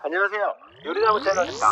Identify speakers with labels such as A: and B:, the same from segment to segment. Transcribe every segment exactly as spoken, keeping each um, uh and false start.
A: 안녕하세요. 요리나무 채널입니다.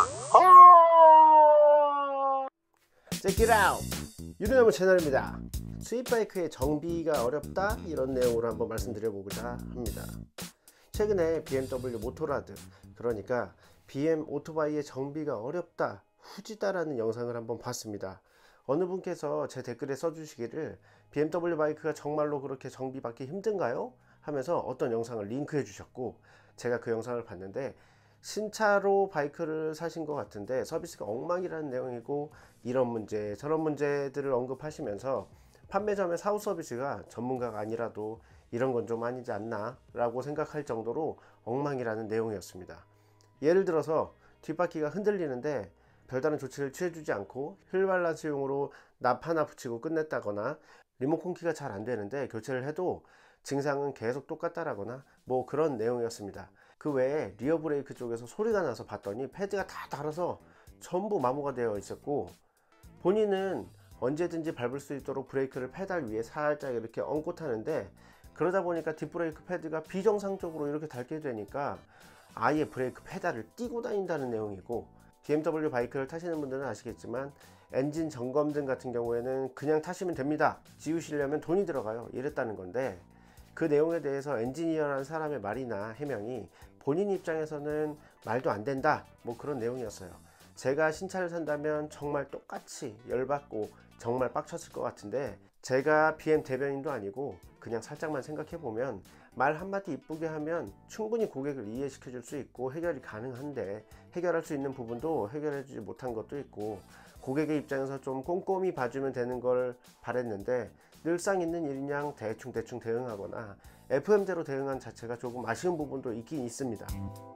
B: Check it out! 요리나무 채널입니다. 수입 바이크의 정비가 어렵다? 이런 내용으로 한번 말씀드려보고자 합니다. 최근에 비엠더블유 모토라드, 그러니까 비엠 오토바이의 정비가 어렵다, 후지다 라는 영상을 한번 봤습니다. 어느 분께서 제 댓글에 써주시기를 비엠더블유 바이크가 정말로 그렇게 정비받기 힘든가요? 하면서 어떤 영상을 링크해 주셨고, 제가 그 영상을 봤는데 신차로 바이크를 사신 것 같은데 서비스가 엉망이라는 내용이고, 이런 문제 저런 문제들을 언급하시면서 판매점의 사후 서비스가 전문가가 아니라도 이런 건 좀 아니지 않나 라고 생각할 정도로 엉망이라는 내용이었습니다. 예를 들어서 뒷바퀴가 흔들리는데 별다른 조치를 취해주지 않고 휠발란스용으로 납 하나 붙이고 끝냈다거나, 리모컨 키가 잘 안되는데 교체를 해도 증상은 계속 똑같다라거나 뭐 그런 내용이었습니다. 그 외에 리어 브레이크 쪽에서 소리가 나서 봤더니 패드가 다 닳아서 전부 마모가 되어 있었고, 본인은 언제든지 밟을 수 있도록 브레이크를 페달 위에 살짝 이렇게 얹고 타는데, 그러다 보니까 뒷브레이크 패드가 비정상적으로 이렇게 닳게 되니까 아예 브레이크 페달을 띄고 다닌다는 내용이고, 비엠더블유 바이크를 타시는 분들은 아시겠지만 엔진 점검 등 같은 경우에는 그냥 타시면 됩니다, 지우시려면 돈이 들어가요, 이랬다는 건데, 그 내용에 대해서 엔지니어라는 사람의 말이나 해명이 본인 입장에서는 말도 안 된다, 뭐 그런 내용이었어요. 제가 신차를 산다면 정말 똑같이 열받고 정말 빡쳤을 것 같은데, 제가 비엠 대변인도 아니고 그냥 살짝만 생각해보면 말 한마디 이쁘게 하면 충분히 고객을 이해시켜 줄 수 있고 해결이 가능한데, 해결할 수 있는 부분도 해결해 주지 못한 것도 있고, 고객의 입장에서 좀 꼼꼼히 봐주면 되는 걸 바랬는데 늘상 있는 일냥 대충대충 대응하거나 에프엠대로 대응한 자체가 조금 아쉬운 부분도 있긴 있습니다.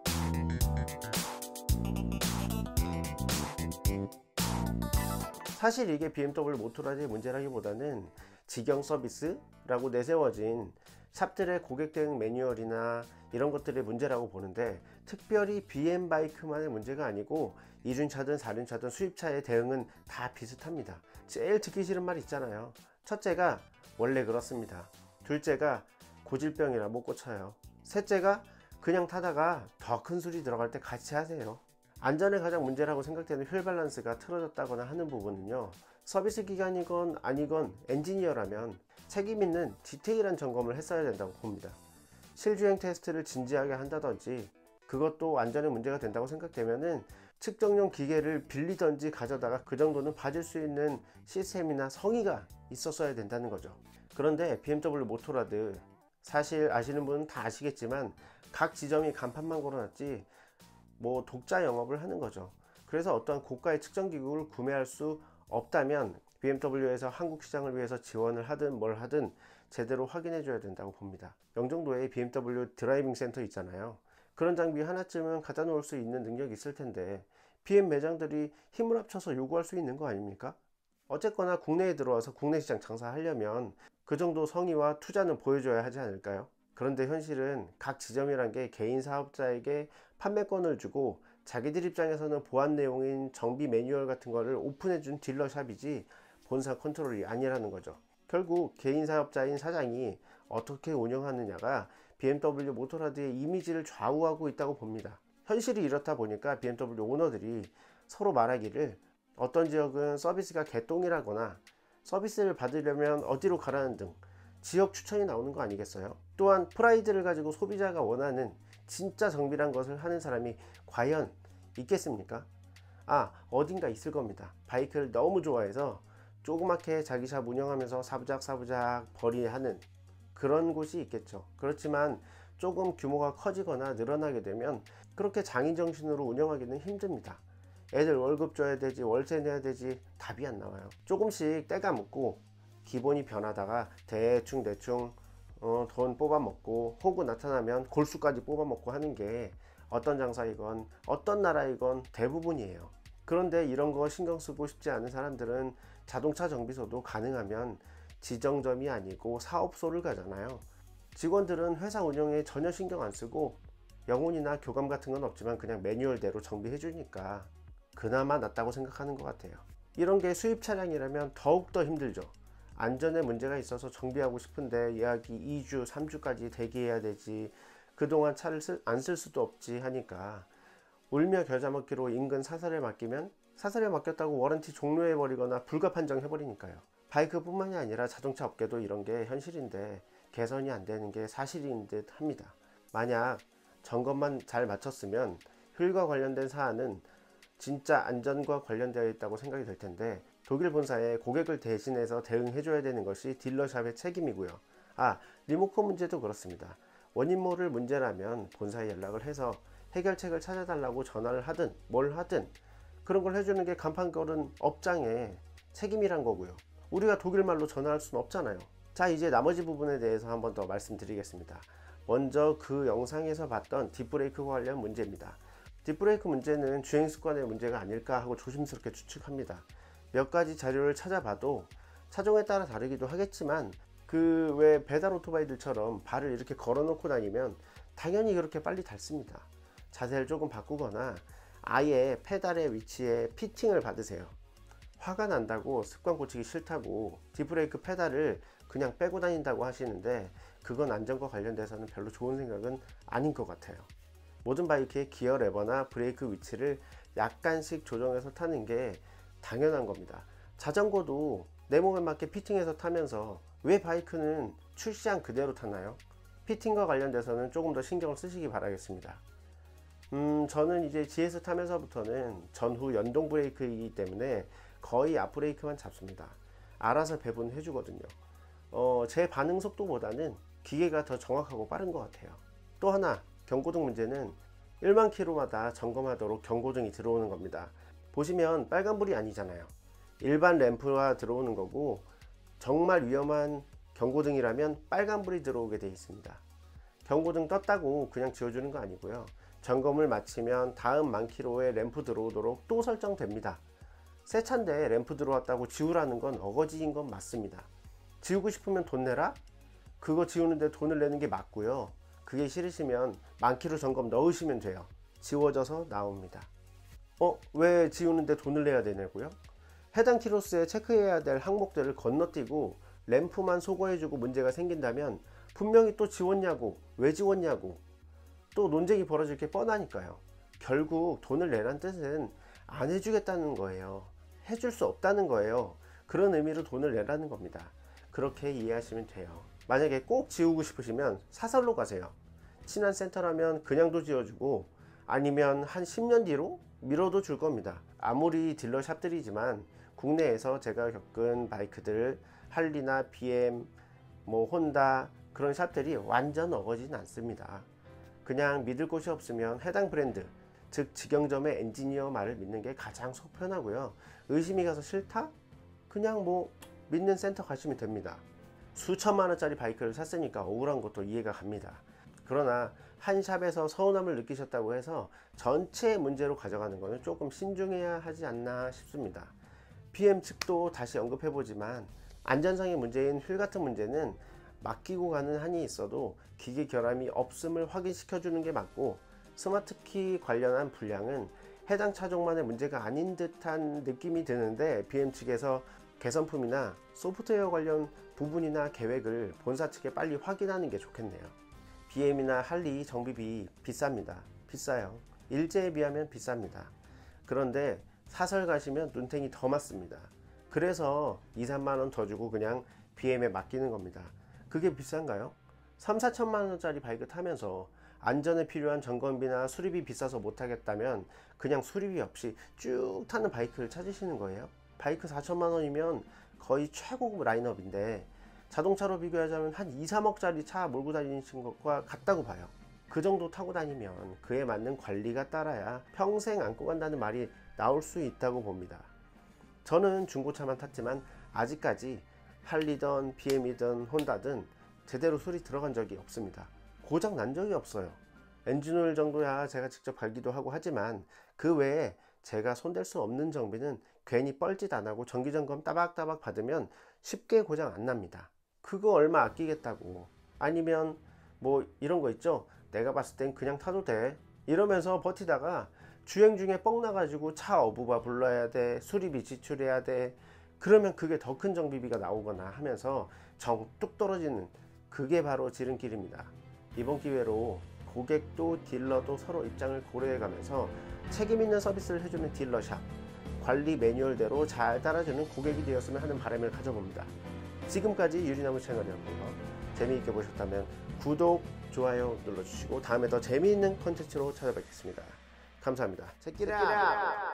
B: 사실 이게 비엠더블유 모토라드의 문제라기보다는 직영 서비스라고 내세워진 샵들의 고객 대응 매뉴얼이나 이런 것들의 문제라고 보는데, 특별히 비엠 바이크만의 문제가 아니고 이륜차든 사륜차든 수입차의 대응은 다 비슷합니다. 제일 듣기 싫은 말 있잖아요. 첫째가 원래 그렇습니다. 둘째가 고질병이라 못 고쳐요. 셋째가 그냥 타다가 더 큰 소리 들어갈 때 같이 하세요. 안전에 가장 문제라고 생각되는 휠 밸런스가 틀어졌다거나 하는 부분은요, 서비스 기간이건 아니건 엔지니어라면 책임 있는 디테일한 점검을 했어야 된다고 봅니다. 실주행 테스트를 진지하게 한다든지, 그것도 안전에 문제가 된다고 생각되면은 측정용 기계를 빌리던지 가져다가 그 정도는 봐줄 수 있는 시스템이나 성의가 있었어야 된다는 거죠. 그런데 비엠더블유 모토라드, 사실 아시는 분은 다 아시겠지만 각 지점이 간판만 걸어놨지 뭐 독자 영업을 하는 거죠. 그래서 어떠한 고가의 측정기구를 구매할 수 없다면 비엠더블유에서 한국 시장을 위해서 지원을 하든 뭘 하든 제대로 확인해 줘야 된다고 봅니다. 영종도에 비엠더블유 드라이빙 센터 있잖아요. 그런 장비 하나쯤은 갖다 놓을 수 있는 능력이 있을 텐데 비엠 매장들이 힘을 합쳐서 요구할 수 있는 거 아닙니까? 어쨌거나 국내에 들어와서 국내 시장 장사하려면 그 정도 성의와 투자는 보여줘야 하지 않을까요? 그런데 현실은 각 지점이란 게 개인 사업자에게 판매권을 주고 자기들 입장에서는 보안 내용인 정비 매뉴얼 같은 거를 오픈해 준 딜러샵이지 본사 컨트롤이 아니라는 거죠. 결국 개인 사업자인 사장이 어떻게 운영하느냐가 비엠더블유 모토라드의 이미지를 좌우하고 있다고 봅니다. 현실이 이렇다 보니까 비엠더블유 오너들이 서로 말하기를 어떤 지역은 서비스가 개똥이라거나 서비스를 받으려면 어디로 가라는 등 지역 추천이 나오는 거 아니겠어요? 또한 프라이드를 가지고 소비자가 원하는 진짜 정비란 것을 하는 사람이 과연 있겠습니까? 아, 어딘가 있을 겁니다. 바이크를 너무 좋아해서 조그맣게 자기 샵 운영하면서 사부작 사부작 벌이하는 그런 곳이 있겠죠. 그렇지만 조금 규모가 커지거나 늘어나게 되면 그렇게 장인정신으로 운영하기는 힘듭니다. 애들 월급 줘야 되지, 월세 내야 되지, 답이 안 나와요. 조금씩 때가 묻고 기본이 변하다가 대충 대충 어, 돈 뽑아 먹고 호구 나타나면 골수까지 뽑아 먹고 하는 게 어떤 장사이건 어떤 나라이건 대부분이에요. 그런데 이런 거 신경 쓰고 싶지 않은 사람들은 자동차 정비소도 가능하면 지정점이 아니고 사업소를 가잖아요. 직원들은 회사 운영에 전혀 신경 안 쓰고 영혼이나 교감 같은 건 없지만 그냥 매뉴얼대로 정비해 주니까 그나마 낫다고 생각하는 것 같아요. 이런 게 수입 차량이라면 더욱더 힘들죠. 안전에 문제가 있어서 정비하고 싶은데 예약이 이 주, 삼 주까지 대기해야 되지, 그동안 차를 안 쓸 수도 없지 하니까 울며 겨자 먹기로 인근 사설에 맡기면 사설에 맡겼다고 워런티 종료해버리거나 불가 판정해버리니까요. 바이크뿐만이 아니라 자동차 업계도 이런 게 현실인데 개선이 안 되는 게 사실인 듯 합니다. 만약 점검만 잘 마쳤으면 휠과 관련된 사안은 진짜 안전과 관련되어 있다고 생각이 될 텐데 독일 본사에 고객을 대신해서 대응해줘야 되는 것이 딜러샵의 책임이고요. 아, 리모컨 문제도 그렇습니다. 원인 모를 문제라면 본사에 연락을 해서 해결책을 찾아달라고 전화를 하든 뭘 하든 그런 걸 해주는 게 간판 걸은 업장의 책임이란 거고요. 우리가 독일말로 전화할 수는 없잖아요. 자, 이제 나머지 부분에 대해서 한번 더 말씀드리겠습니다. 먼저 그 영상에서 봤던 딥브레이크 관련 문제입니다. 딥브레이크 문제는 주행 습관의 문제가 아닐까 하고 조심스럽게 추측합니다. 몇 가지 자료를 찾아봐도 차종에 따라 다르기도 하겠지만 그 왜 배달 오토바이들처럼 발을 이렇게 걸어 놓고 다니면 당연히 그렇게 빨리 닳습니다. 자세를 조금 바꾸거나 아예 페달의 위치에 피팅을 받으세요. 화가 난다고 습관 고치기 싫다고 딥브레이크 페달을 그냥 빼고 다닌다고 하시는데 그건 안전과 관련돼서는 별로 좋은 생각은 아닌 것 같아요. 모든 바이크의 기어 레버나 브레이크 위치를 약간씩 조정해서 타는 게 당연한 겁니다. 자전거도 내 몸에 맞게 피팅해서 타면서 왜 바이크는 출시한 그대로 타나요? 피팅과 관련돼서는 조금 더 신경을 쓰시기 바라겠습니다. 음, 저는 이제 지에스 타면서부터는 전후 연동 브레이크이기 때문에 거의 앞브레이크만 잡습니다. 알아서 배분해 주거든요. 어, 제 반응 속도보다는 기계가 더 정확하고 빠른 것 같아요. 또 하나 경고등 문제는 일만 킬로마다 점검하도록 경고등이 들어오는 겁니다. 보시면 빨간불이 아니잖아요. 일반 램프와 들어오는 거고 정말 위험한 경고등이라면 빨간불이 들어오게 되어 있습니다. 경고등 떴다고 그냥 지워주는 거 아니고요. 점검을 마치면 다음 만 킬로에 램프 들어오도록 또 설정됩니다. 새 차인데 램프 들어왔다고 지우라는 건 어거지인 건 맞습니다. 지우고 싶으면 돈 내라? 그거 지우는데 돈을 내는 게 맞고요. 그게 싫으시면 만 킬로 점검 넣으시면 돼요. 지워져서 나옵니다. 어? 왜 지우는데 돈을 내야 되냐고요? 해당 키로수에 체크해야 될 항목들을 건너뛰고 램프만 소거해주고 문제가 생긴다면 분명히 또 지웠냐고 왜 지웠냐고 또 논쟁이 벌어질 게 뻔하니까요. 결국 돈을 내란 뜻은 안 해주겠다는 거예요. 해줄 수 없다는 거예요. 그런 의미로 돈을 내라는 겁니다. 그렇게 이해하시면 돼요. 만약에 꼭 지우고 싶으시면 사설로 가세요. 친한 센터라면 그냥도 지워주고 아니면 한 십 년 뒤로 미뤄도 줄 겁니다. 아무리 딜러샵들이지만 국내에서 제가 겪은 바이크들 할리나 비엠, 뭐 혼다 그런 샵들이 완전 어거지는 않습니다. 그냥 믿을 곳이 없으면 해당 브랜드 즉 직영점의 엔지니어 말을 믿는 게 가장 속 편하고요. 의심이 가서 싫다? 그냥 뭐 믿는 센터 가시면 됩니다. 수천만 원짜리 바이크를 샀으니까 억울한 것도 이해가 갑니다. 그러나 한 샵에서 서운함을 느끼셨다고 해서 전체의 문제로 가져가는 것은 조금 신중해야 하지 않나 싶습니다. 비엠 측도 다시 언급해보지만 안전상의 문제인 휠 같은 문제는 맡기고 가는 한이 있어도 기계 결함이 없음을 확인시켜주는 게 맞고 스마트키 관련한 불량은 해당 차종만의 문제가 아닌 듯한 느낌이 드는데 비엠 측에서 개선품이나 소프트웨어 관련 부분이나 계획을 본사 측에 빨리 확인하는 게 좋겠네요. 비엠이나 할리 정비비 비쌉니다. 비싸요. 일제에 비하면 비쌉니다. 그런데 사설 가시면 눈탱이 더 맞습니다. 그래서 이, 삼만 원 더 주고 그냥 비엠에 맡기는 겁니다. 그게 비싼가요? 삼, 사천만 원짜리 바이크 타면서 안전에 필요한 점검비나 수리비 비싸서 못하겠다면 그냥 수리비 없이 쭉 타는 바이크를 찾으시는 거예요. 바이크 사천만 원이면 거의 최고급 라인업인데 자동차로 비교하자면 한 이, 삼억짜리 차 몰고 다니신 것과 같다고 봐요. 그 정도 타고 다니면 그에 맞는 관리가 따라야 평생 안고 간다는 말이 나올 수 있다고 봅니다. 저는 중고차만 탔지만 아직까지 할리든 비엠이든 혼다든 제대로 수리 들어간 적이 없습니다. 고장 난 적이 없어요. 엔진오일 정도야 제가 직접 갈기도 하고 하지만 그 외에 제가 손댈 수 없는 정비는 괜히 뻘짓 안 하고 정기점검 따박따박 받으면 쉽게 고장 안 납니다. 그거 얼마 아끼겠다고. 아니면 뭐 이런 거 있죠. 내가 봤을 땐 그냥 타도 돼 이러면서 버티다가 주행 중에 뻥 나가지고 차 어부바 불러야 돼, 수리비 지출해야 돼. 그러면 그게 더 큰 정비비가 나오거나 하면서 정 뚝 떨어지는 그게 바로 지름길입니다. 이번 기회로 고객도 딜러도 서로 입장을 고려해가면서 책임 있는 서비스를 해주는 딜러샵, 관리 매뉴얼대로 잘 따라주는 고객이 되었으면 하는 바람을 가져봅니다. 지금까지 유리나무 채널이었고요. 재미있게 보셨다면 구독, 좋아요 눌러주시고 다음에 더 재미있는 컨텐츠로 찾아뵙겠습니다. 감사합니다. 체키라!